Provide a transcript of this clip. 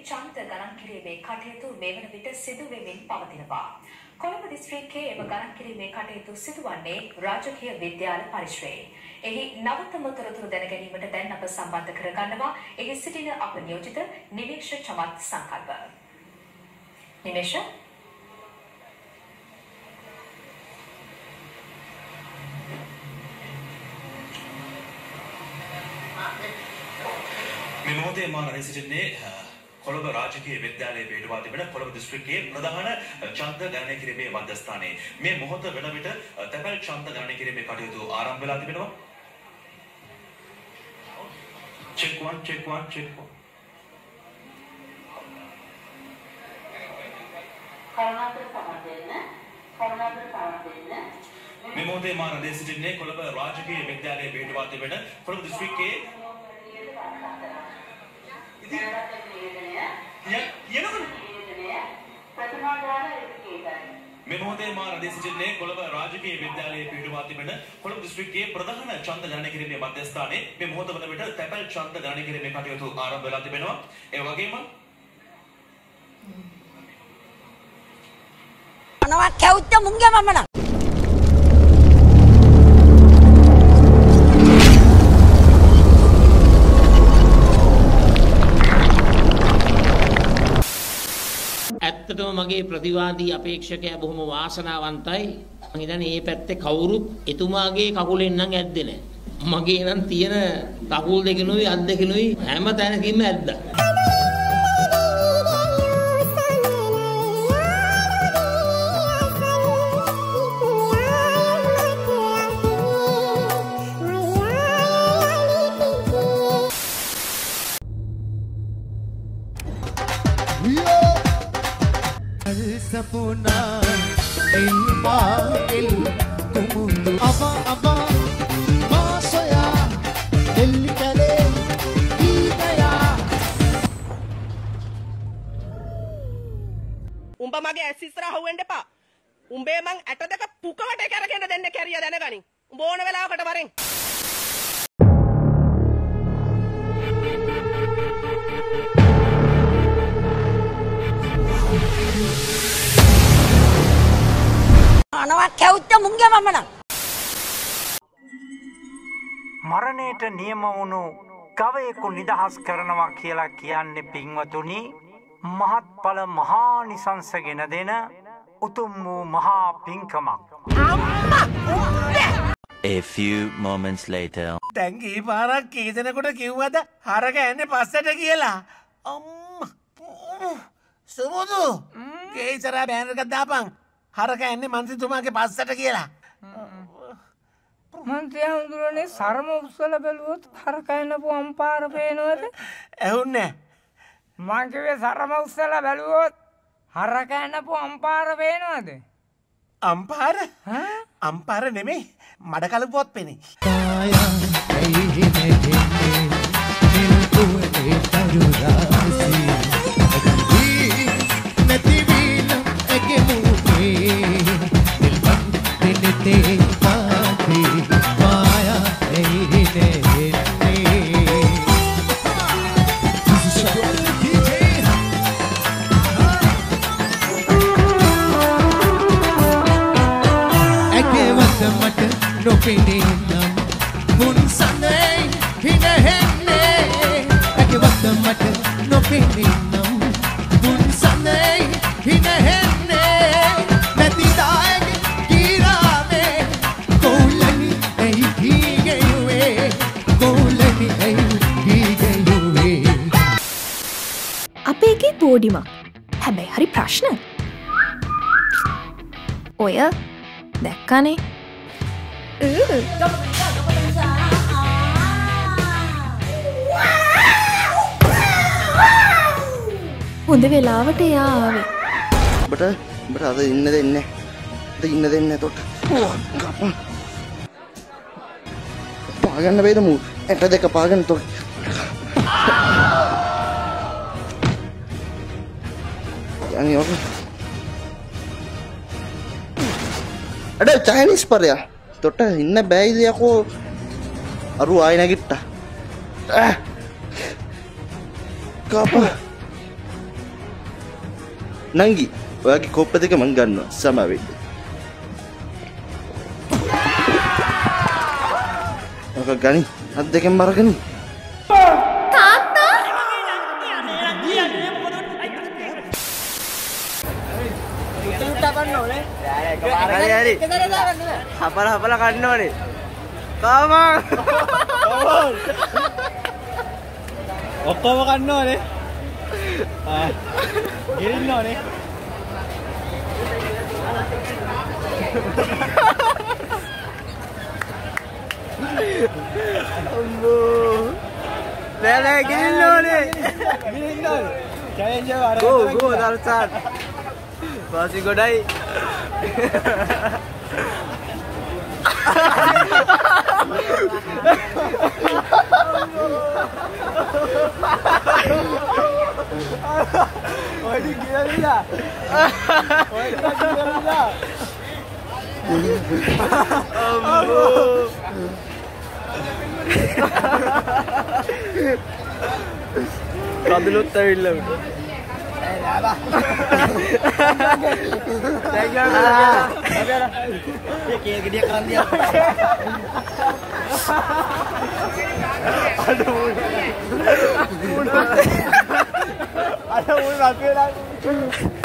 ඡන්ද ගණන් කිරීමේ කටයුතු මේ වන විට සිදු වෙමින් පවතිනවා. කොළඹ දිස්ත්‍රික්කයේ එම ගණන් කිරීමේ කටයුතු සිදුවන්නේ රාජකීය විද්‍යාල පරිශ්‍රයේ. එහි නවතම තොරතුරු දැන ගැනීමට දැන් අප සම්බන්ධ කරගන්නවා එහි සිටින අප නියෝජිත නිමේෂ චමත් සංකල්ප. නිමේෂ මේ මොහොතේ මා රැඳී සිටින්නේ කොළඹ රාජකීය විද්‍යාලයේ පිටුවා තිබෙන කොළඹ දිස්ත්‍රික්කයේ ප්‍රධාන ඡන්ද ගණනය කිරීමේ මධ්‍යස්ථානයේ මේ මොහොත වන විට තැපැල් ඡන්ද ගණනය කිරීමේ කටයුතු ආරම්භ වෙලා තිබෙනවා. check one. මේ මොහොතේ මා රැඳී සිටින්නේ කොළඹ රාජකීය විද්‍යාලයේ පිටුවා තිබෙන කොළඹ දිස්ත්‍රික්කයේ මේ මොහොතේ මා රැඳී සිටින්නේ කොළඹ රාජකීය විද්‍යාලයේ පිටුවා තිබෙන කොළඹ දිස්ත්‍රික්කයේ ප්‍රධාන ඡන්ද ගණනය කිරීමේ මධ්‍යස්ථානයේ මේ මොහොත වන විට තැපැල් ඡන්ද ගණනය කිරීමේ කටයුතු ආරම්භ වෙලා තිබෙනවා. ඒ වගේම අනවා කැවුත්ත මුංගේ මමන ඇත්තටම මගේ ප්‍රතිවාදී අපේක්ෂකයා බොහොම වාසනාවන්තයි. මම හිතන්නේ මේ පැත්තේ කවුරුත් එතුමාගේ කකුලෙන් නම් ඇද්දේ නැහැ. මගේ නම් තියෙන කකුල් දෙකනුයි අත් දෙකනුයි හැම තැනකින්ම ඇද්දා. Sapuna ilma il kumundu aba masaya el kale idaya umba mage ඇස් ඉස්සරහ හොවෙන්න එපා. උඹේ මං ඇට දෙක පුකවට කරගෙන දෙන්න කැරිය දැනගනි. උඹ ඕන වෙලාවකට වරෙන්. අනවා කැවුත්ත මුංගේ මමන මරණයට නියම වුණු ගවයෙකු නිදහස් කරනවා කියලා කියන්නේ පින්වතුනි මහත්ඵල මහානිසංස ගෙන දෙන උතුම් වූ මහා පින්කමක්. A few moments later. දැන් කී පාරක් කී දෙනෙකුට කිව්වද හරක යන්නේ පස්සට කියලා? සුමුදු ගේ ඉස්සරහා බෑනර් එකක් දාපන්. හරක යන්නේ මන්ත්‍රීතුමාගේ පස්සට කියලා. මන්ත්‍රී හඳුරන්නේ සරම උස්සලා බැලුවොත් හරක යනපු අම්පාර පේනවද? ඇහුන්නේ මං කිව්වේ සරම උස්සලා බැලුවොත් හරක යනපු අම්පාර පේනවද? අම්පාර? අම්පාර නෙමෙයි මඩ කලපුවත් පේන්නේ. අපේගේ බෝඩිමක් හැබැයි හරි ප්‍රශ්න ඔය දැක්කනේ හොඳ වෙලාවට එයා ආවේ බට අද ඉන්න දෙන්නේ තොට පාගන්න වේද මූ ඇට දෙක පාගන්න තොට අඩ චයිනීස් පරයා තොට ඉන්න බෑයිදයකෝ අරු ආය නැගිට්ට කාප නංගි ඔයාගේ කොප්ප දෙක මං ගන්නවා සමා වෙන්න. ඔක ගනි හත් දෙකෙන් බරගනි. හපල කන්න ඕනේ. කාමා. ඔක්කොම කන්න ඕනේ. ගෙලින්න ඕනේ. අම්මෝ. නෑ ගෙලින්න ඕනේ. ගෙලින්න ඕනේ. චැලෙන්ජ් එක අර ගෝ දල්සන්. වාසි ගොඩයි. ඔය කියලා. ඔය කියලා. අම්මෝ. කඳුලුත් ඇවිල්ලා උඩ. ada